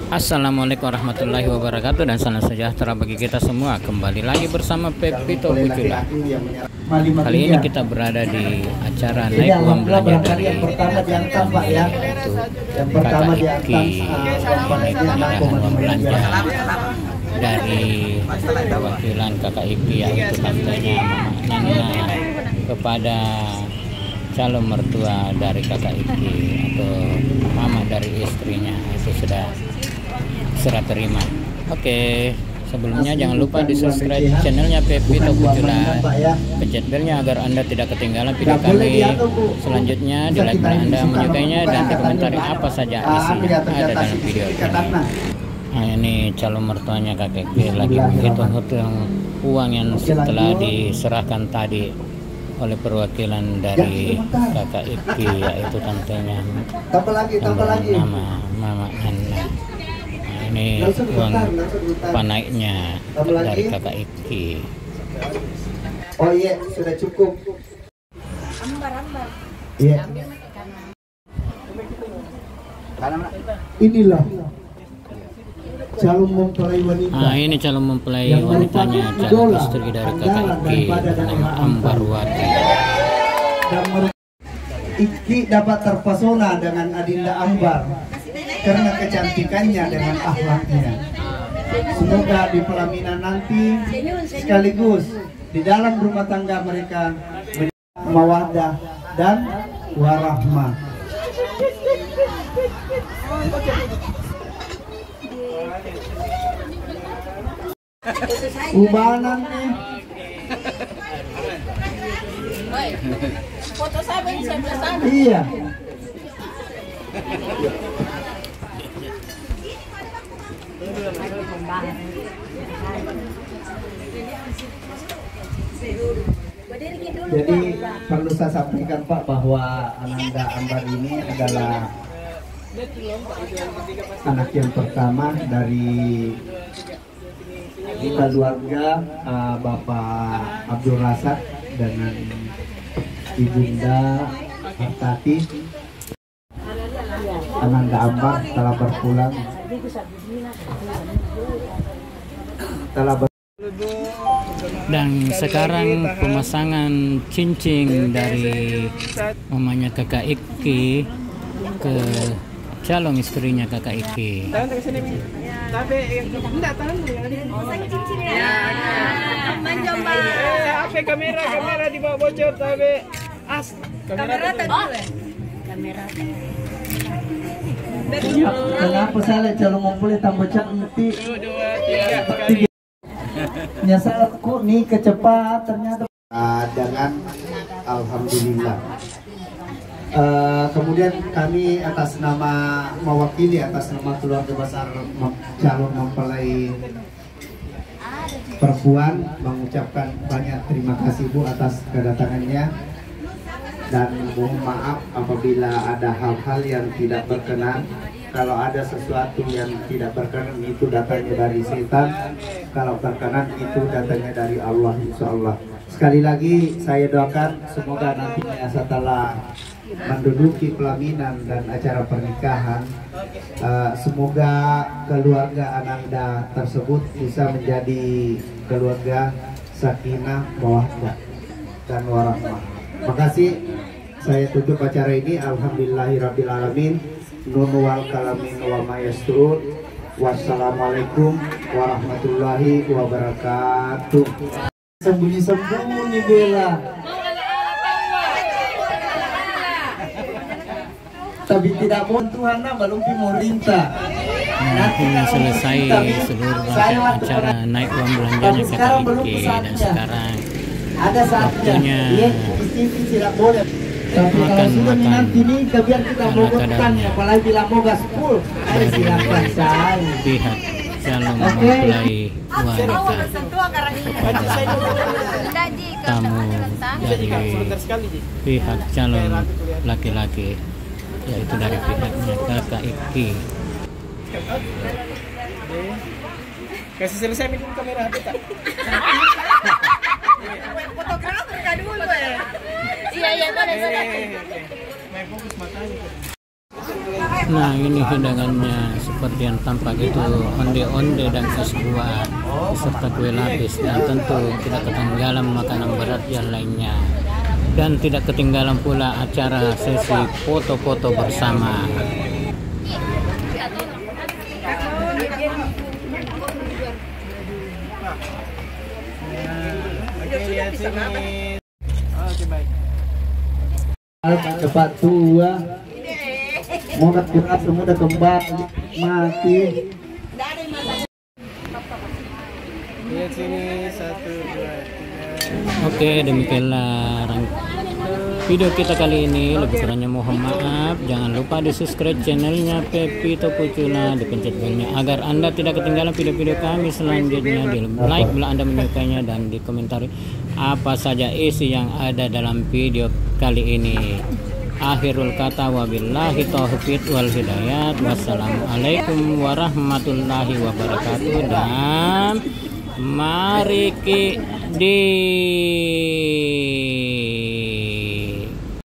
Assalamualaikum warahmatullahi wabarakatuh dan salam sejahtera bagi kita semua. Kembali lagi bersama Pepito Pucula. Kali ini kita berada di acara naik uang belanja dari yang pertama diangkat Pak ya. Yang pertama diangkat penyerahan uang belanja dari perwakilan kakak Iki, yaitu tantenya Mama Nana, kepada calon mertua dari kakak Iki atau mama dari istrinya. Itu sudah serah terima. Oke, sebelumnya jangan lupa di subscribe channelnya Pepito Pucula, pencet belnya agar Anda tidak ketinggalan video kami selanjutnya. Di like bila Anda menyukainya dan dikomentari apa saja isi yang ada dalam video ini. Nah, ini calon mertuanya kakek Iki lagi menghitung uang yang setelah diserahkan tadi oleh perwakilan dari kakak Iki, yaitu tantenya Mama Nana. Ini uang panaiknya dari kakak Iki. Oh iya, sudah cukup. Iya. Inilah calon mempelai wanita. Nah, ini calon mempelai wanitanya, calon istri dari kakak Iki bernama Ambarwati. Iki dapat terpesona dengan Adinda Ambar karena kecantikannya dengan akhlaknya. Semoga di pelaminan nanti sekaligus di dalam rumah tangga mereka mawaddah dan warahmah. Ubanan nih. Foto saya sebelah sana. Iya. Jadi perlu saya sampaikan Pak bahwa Ananda Ambar ini adalah anak yang pertama dari keluarga Bapak Abdul Razak dengan Ibunda Hartati. Ananda Ambar telah berpulang, dan sekarang pemasangan cincin dari mamanya kakak Iki ke calon istrinya kakak Iki. Kamera dibawa bocor tapi Kamera tadi kamera. Kenapa saya calon mempelai tambah cantik? 2, 3 Nyasar kok nih kecepat ternyata. Dengan alhamdulillah. Kemudian kami atas nama mewakili atas nama keluarga besar calon mempelai perempuan mengucapkan banyak terima kasih Bu atas kedatangannya, dan mohon maaf apabila ada hal-hal yang tidak berkenan. Kalau ada sesuatu yang tidak berkenan itu datangnya dari setan, kalau berkenan itu datangnya dari Allah, insya Allah. Sekali lagi saya doakan semoga nantinya setelah menduduki pelaminan dan acara pernikahan, semoga keluarga Ananda tersebut bisa menjadi keluarga sakinah, mawaddah dan warahmah. Makasih, saya tutup acara ini. Alhamdulillahirrabbilalamin. Nun wal kalamin wa mayasturun. Wassalamualaikum warahmatullahi wabarakatuh. Sembunyi-sembunyi Bella, tapi tidak mau Tuhan belum pemerintah. Nanti selesai seluruh acara naik uang belanjanya kakak Iki, dan sekarang ada saatnya tidak boleh. Tapi kalau sudah nanti nih biar kita bogotkan, apalagi bila mau gaspol, silakan saya. Pihak calon mempelai wanita kepada tamu dari pihak calon laki-laki, yaitu dari pihaknya kakak Iki. Kasih selesai minum kamera HP tak? Fotografer kan dulu ya. Iya boleh. Main fokus matanya. Nah, ini hidangannya seperti yang tampak itu, onde-onde dan es buah serta kue lapis, dan tentu tidak ketinggalan makanan berat yang lainnya. Dan tidak ketinggalan pula acara sesi foto-foto bersama. Lihat sini. Oke, baik. Cepat tua mau keras semua udah kembali mati. Lihat sini 1, 2, 3. Oke, demikianlah video kita kali ini. Lebih kurangnya mohon maaf. Jangan lupa di subscribe channelnya Pepito Pucula, dipencet belnya agar Anda tidak ketinggalan video-video kami selanjutnya. Di like bila Anda menyukainya, dan di komentari apa saja isi yang ada dalam video kali ini. Akhirul kata, wabillahi taufiq wal hidayat. Wassalamualaikum warahmatullahi wabarakatuh. Dan mari di